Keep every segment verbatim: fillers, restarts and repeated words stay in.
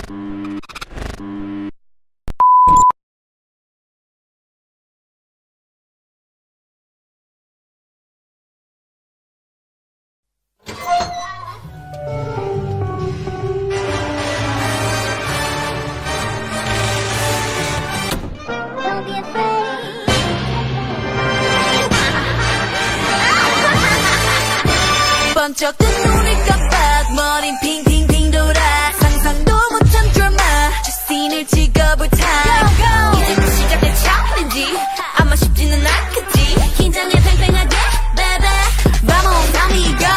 번쩍 뜬 눈을 깜빡 머린 핑핑핑 돌아 상상도 못한 드라마 저 씬을 찍어볼 타임 이제 시작된 챌린지 아마 쉽지는 않겠지 긴장해 팽팽하게 baby Rama Patrick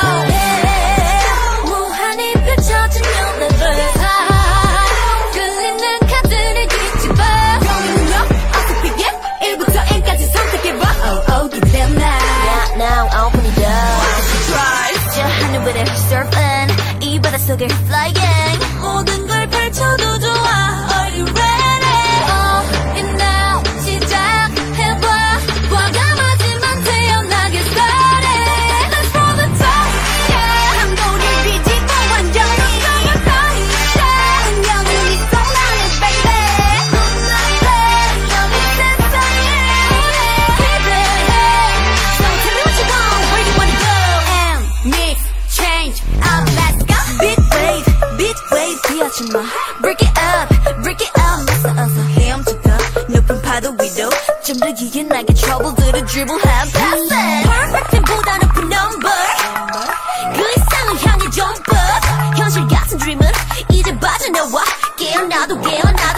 무한히 펼쳐진 new level 끌리는 카드를 뒤집어 여기는요 어서 피게 일부터 N까지 선택해봐 oh oh give them now yeah now I'll open it up 하늘 위를 surfing 이 바닷속을 flying 모든 걸 펼쳐도 좋아 Are you ready? Oh, and now 시작해봐 과감하지만 태연하게 started Let's roll the top yeah 한도를 뒤집어 완전히 너무 터이셔 운명은 있어 나는 baby 눈앞에 여기 세상에 Keep it So tell me what you want Where you wanna go And mix change up, let's go. Big wave, big wave, 비어주마. Break it up, break it up. 어서 어서 헤엄쳐가. 높은 파도 위로 좀 더 기게 나게 trouble들을 dribble해 pass it. Perfect보다 높은 number. 그 이상을 향해 jump up. 현실 같은 dream은 이제 빠져나와. 깨어나도 깨어나.